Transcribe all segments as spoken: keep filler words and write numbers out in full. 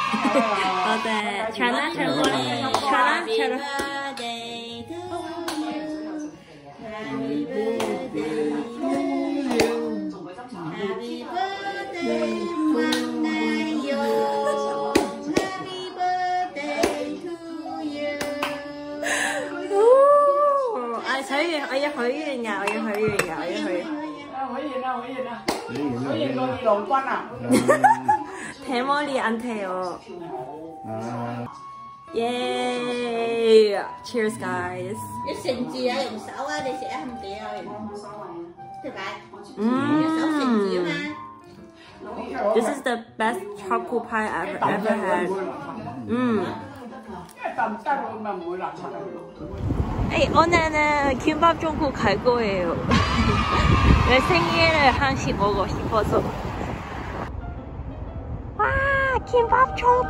어때? 잘나? 잘 보여? 잘나? 잘 ai thấy ai ra hỏi nhà ai ra hỏi nhà ai ra hỏi hỏi gì nào hỏi gì nào hỏi gì con đi lộn quanh à 대머리 안 돼요. Yeah, cheers guys. Cái sình chia dùng sấu á thì sẽ không tệ rồi. Thế bạn. This is the best chocolate pie I've ever had. Mm. 에이, 오늘은 김밥 전국 갈 거예요. 내 생일을 한식 먹고 싶어서. 와, 김밥 전국.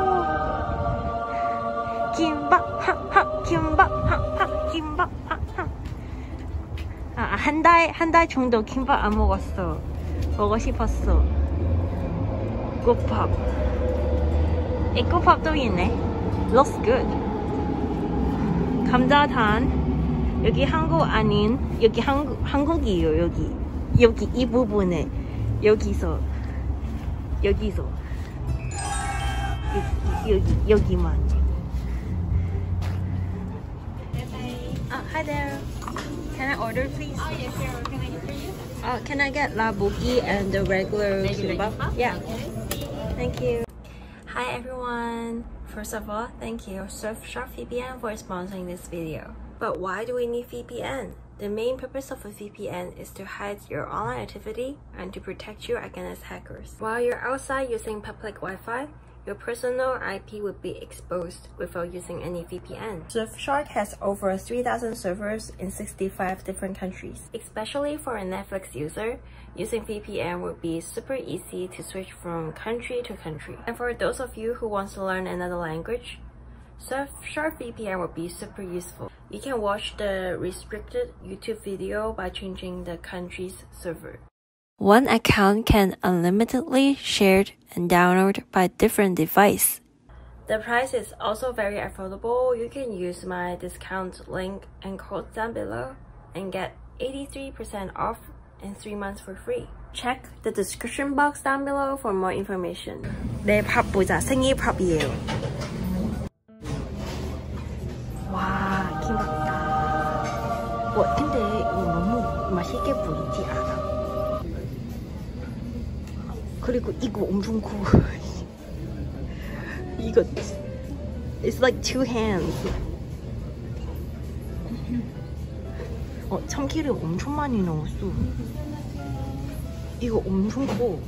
김밥 하하, 김밥 하하, 김밥 하하. 아, 한 달, 한 달 정도 김밥 안 먹었어. 먹고 싶었어. 꽃밥. 이 꽃밥도 있네. Looks good. 감자탕. 여기 한국 아닌, 여기 한국, 한국이에요, 여기. 여기 이 부분에. 여기서. 여기서. 여기, 여기만. Oh, hi there. Can I order, please? Oh, yes, sure. Can I get for you? Uh, can I get labuki and the regular kimbap? Yeah. Thank you. Hi everyone. First of all, thank you Surfshark V P N for sponsoring this video. But why do we need V P N? The main purpose of a V P N is to hide your online activity and to protect you against hackers. While you're outside using public Wi-Fi, your personal I P would be exposed without using any V P N. Surfshark has over three thousand servers in sixty-five different countries. Especially for a Netflix user, using V P N would be super easy to switch from country to country. And for those of you who want to learn another language, Surfshark V P N would be super useful. You can watch the restricted YouTube video by changing the country's server. One account can unlimitedly shared and downloaded by different device. The price is also very affordable. You can use my discount link and code down below and get eighty-three percent off and three months for free. Check the description box down below for more information. 내 밥 보자. 생일 밥이에요. 와, 김밥이다. 와, 근데 이거 너무 맛있게 보이지 않아? 그리고 이거 엄청 커. 이거 It's like two hands. 어, 참기름 엄청 많이 넣었어. 이거 엄청 커.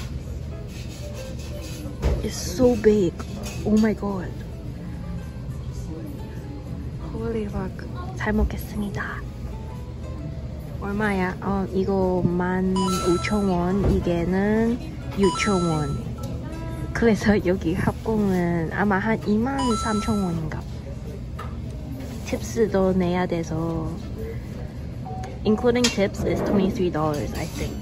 It's so big. Oh my god. Holy fuck. 잘 먹겠습니다. 얼마야? 어, 이거 만 오천 원. 이게는 육천 원. 그래서 여기 합공은 아마 한 이만 삼천 원인가. 팁스도 내야 돼서 including tips is twenty-three dollars, I think.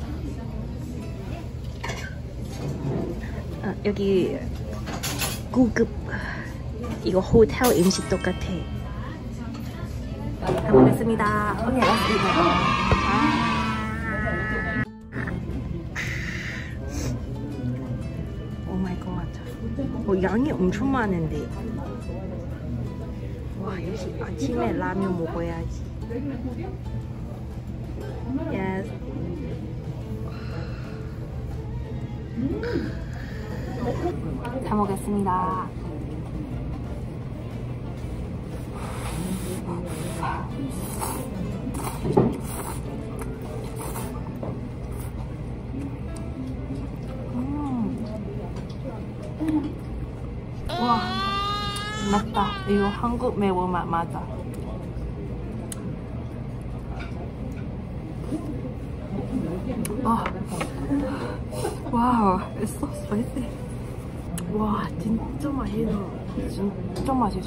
아, 여기 고급 이거 호텔 음식 똑같아. 잘 먹겠습니다. 오케이, 맞습니다. 어, 양이 엄청 많은데. 와, 역시 아침에 라면 먹어야지. Yes. 잘 먹겠습니다. 와, 맞다. 이거 한국 매운맛 맞아. 아, 와우, it's so spicy. 와, 진짜 맛있어. 진짜 맛있어.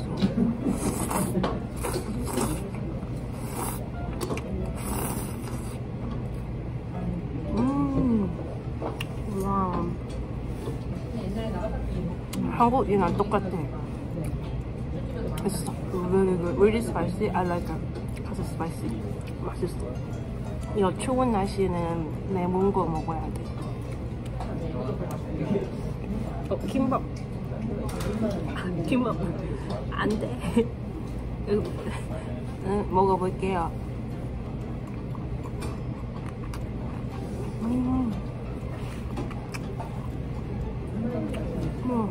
음, 와. 한국이랑 똑같아. 맛있어. Really good. Really spicy. I like it. Cause it's spicy. 맛있어. 이거 추운 날씨에는 매운 거 먹어야 돼. 어, 김밥. 김밥. 안 돼. 응, 먹어볼게요. 음. 음.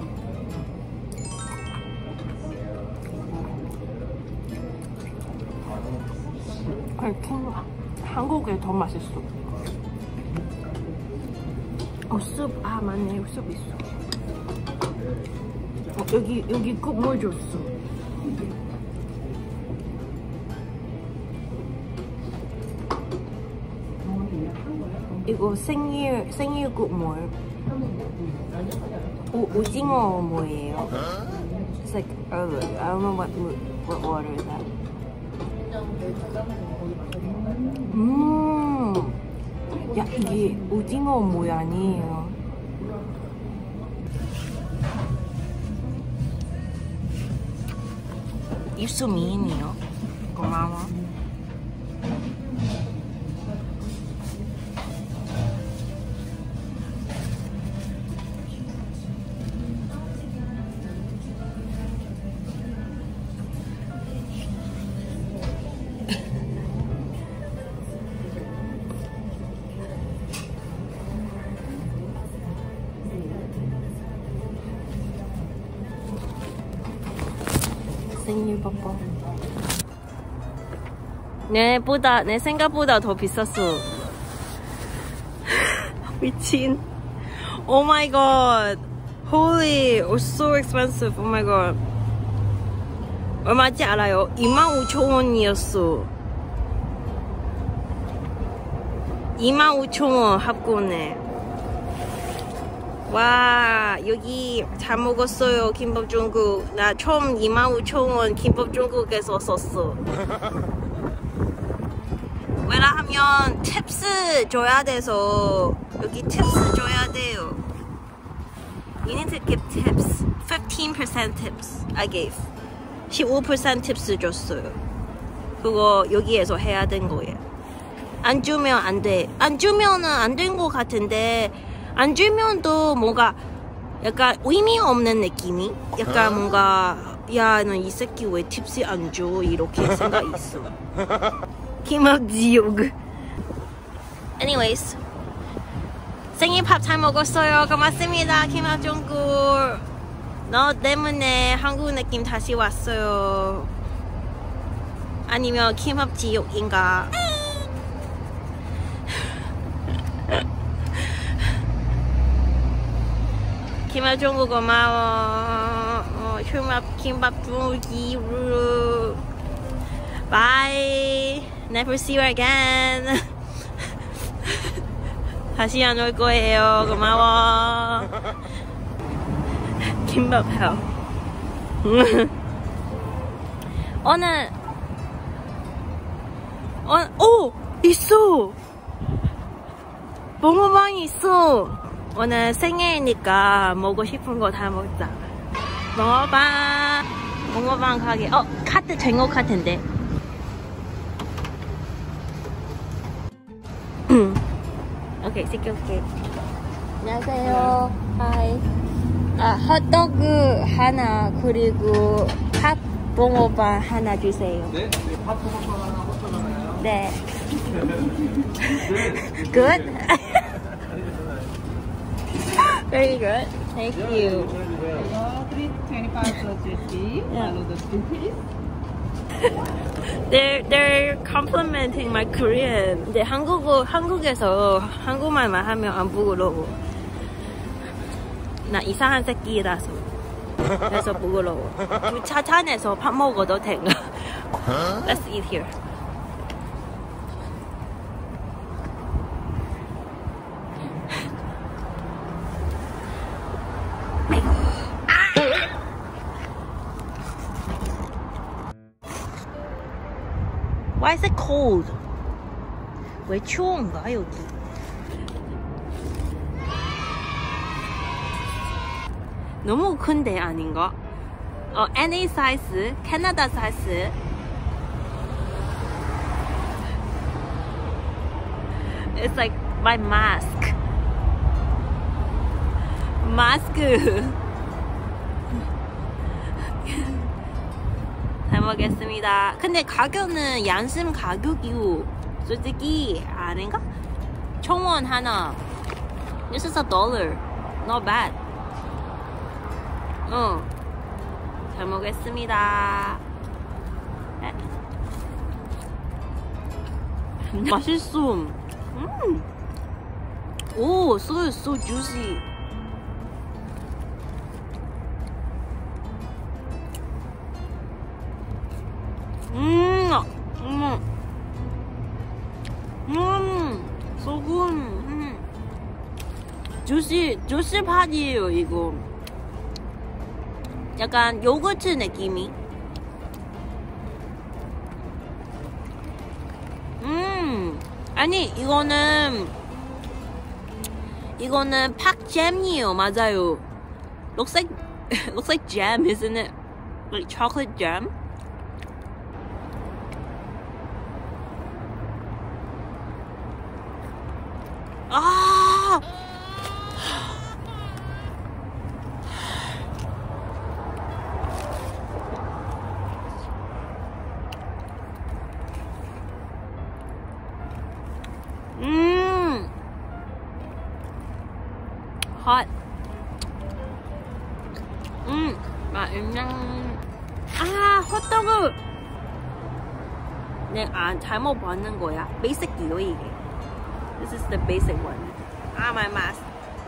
아니, 김밥. 한국에 더 맛있어. 어, 숲. 아, 맞네. 숲 있어. 어, 여기, 여기 국물 줬어. 이거 생일, 생일 국물. 오, 오징어 뭐예요? It's like, I don't know what, what water is that. 음, 야, 이게 오징어 모양이에요. 입수 미인이요. 고마워. 생일 뽀뽀. 내보다 내 생각보다 더 비쌌어. 미친. Oh my god. Holy, it was so expensive. Oh my god. 얼마인지 알아요? 이만 오천 원이었어. 이만 오천 원 합권에. 와, 여기 잘 먹었어요. 김밥 중국. 나 처음 이만 오천 원 김밥 중국에서 썼어. 왜냐하면 팁스 줘야 돼서 여기 팁스 줘야 돼요. You need to give tips. fifteen percent tips I gave. 십오 퍼센트 팁스 줬어요. 그거 여기에서 해야 된 거예요. 안 주면 안 돼. 안 주면은 안 된 거 같은데 안 주면 또 뭔가 약간 의미 없는 느낌이? 약간 뭔가 야, 너 이 새끼 왜 팁스 안 줘? 이렇게 생각이 있어. 김밥 지옥. Anyways, 생일 밥 잘 먹었어요. 고맙습니다. 김밥 중국. 너 때문에 한국 느낌 다시 왔어요. 아니면 김밥 지옥인가? 김밥 중국 고마워. 어, 김밥 김밥 중국이로. Bye. Never see you again. 다시 안 올 거예요. 고마워. 김밥 헬. 오늘 어, 오! 있어! 멍어빵이 있어! 오늘 생일이니까 먹고 싶은 거 다 먹자. 멍어빵! 멍어빵 가게. 어! 카트 쟁어 카트인데. 오케이, 시켜올게. 안녕하세요. 하이. 아, 핫도그 하나, 그리고 팥 붕어빵 하나 주세요. 네, 팥 붕어빵 하나, 핫도그 하나요? 네. Good? Very good. Thank you. three twenty-five thirty. Follow the two please. They're they're complimenting my Korean. 근데 한국어 한국에서 한국말만 하면 안 부끄러워. 나 이상한 새끼라서. 그래서 부끄러워. 주차장에서 밥 먹어도 된가? Let's eat here. Why is it cold? 왜 추운가 여기? 너무 큰데 아닌가? 어, 엔에이 사이즈, 캐나다 사이즈. It's like my mask. 마스크. 잘 먹겠습니다. 근데 가격은 양심 가격이고 솔직히 아닌가? 천원 하나. This is a dollar. Not bad. 어. 잘 먹겠습니다. 맛있어. 음. 오, so so juicy. 음, 음, 음, 소금, 음. 주시, 주시 팥이에요, 이거. 약간 요거트 느낌이. 음, 아니, 이거는, 이거는 팥잼이에요, 맞아요. Looks like, looks like jam, isn't it? Like chocolate jam? 아! 음! hot. 음! 맛있네. 아, 호떡을! 내가 잘못 봤는 거야. 베이직이요, 이게. This is the basic one. Ah, my mask.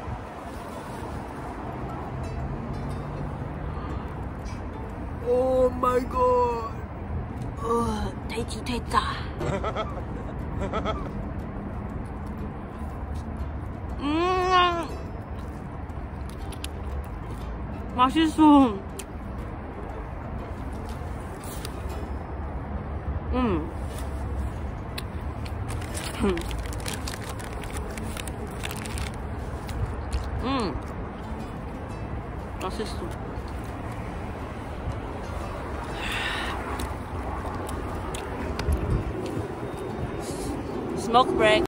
Oh my god. 어, 돼지 됐다. 음, 맛있어. 음. 음, 맛있어. Smoke break.